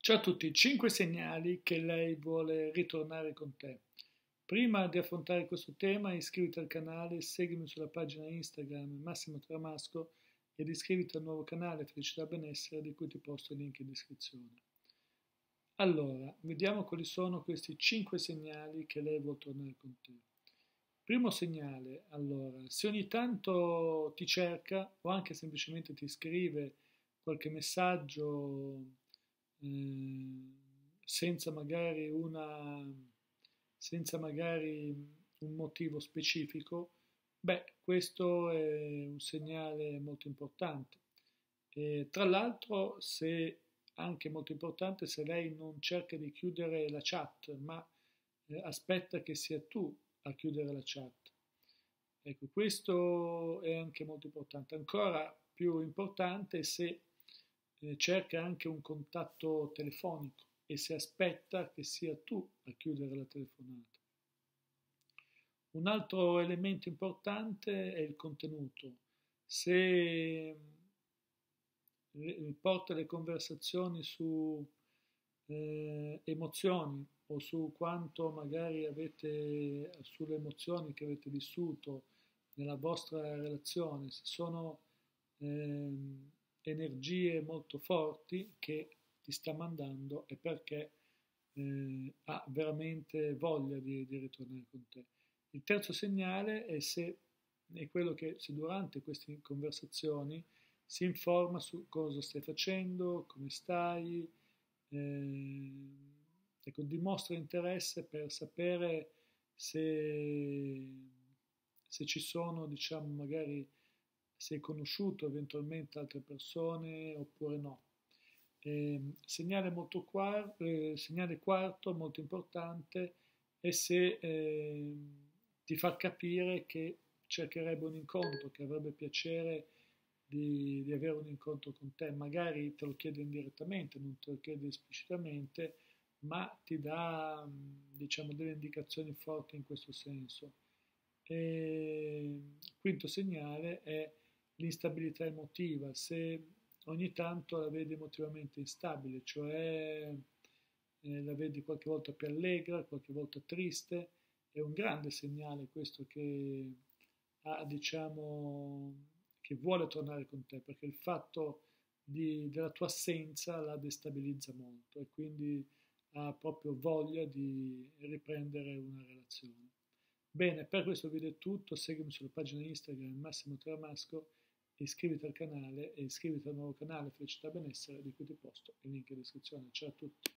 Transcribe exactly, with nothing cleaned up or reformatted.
Ciao a tutti, cinque segnali che lei vuole ritornare con te. Prima di affrontare questo tema, iscriviti al canale, seguimi sulla pagina Instagram Massimo Tramasco ed iscriviti al nuovo canale Felicità e Benessere di cui ti posto il link in descrizione. Allora, vediamo quali sono questi cinque segnali che lei vuole tornare con te. Primo segnale, allora, se ogni tanto ti cerca o anche semplicemente ti scrive qualche messaggio eh, senza magari una, senza magari un motivo specifico, beh, questo è un segnale molto importante. E, tra l'altro, se anche molto importante, se lei non cerca di chiudere la chat, ma eh, aspetta che sia tu a chiudere la chat. Ecco, questo è anche molto importante. Ancora più importante è se eh, cerca anche un contatto telefonico e se aspetta che sia tu a chiudere la telefonata. Un altro elemento importante è il contenuto. Se porta le conversazioni su eh, emozioni o su quanto magari avete, sulle emozioni che avete vissuto nella vostra relazione, se sono ehm, energie molto forti che ti sta mandando è perché eh, ha veramente voglia di, di ritornare con te. Il terzo segnale è se è quello che se durante queste conversazioni si informa su cosa stai facendo, come stai, eh, ecco, dimostra interesse per sapere se, se ci sono, diciamo, magari se hai conosciuto eventualmente altre persone oppure no. Eh, segnale, molto quar- eh, segnale quarto, molto importante, è se eh, ti fa capire che cercherebbe un incontro, che avrebbe piacere di, di avere un incontro con te. Magari te lo chiede indirettamente, non te lo chiede esplicitamente, ma ti dà, diciamo, delle indicazioni forti in questo senso. E quinto segnale è l'instabilità emotiva, se ogni tanto la vedi emotivamente instabile, cioè eh, la vedi qualche volta più allegra, qualche volta triste, è un grande segnale questo che ha, diciamo, che vuole tornare con te, perché il fatto di, della tua assenza la destabilizza molto e quindi ha proprio voglia di riprendere una relazione. Bene, per questo video è tutto, seguimi sulla pagina Instagram Massimo Tramasco, iscriviti al canale e iscriviti al nuovo canale Felicità e Benessere di cui ti posto il link in descrizione. Ciao a tutti!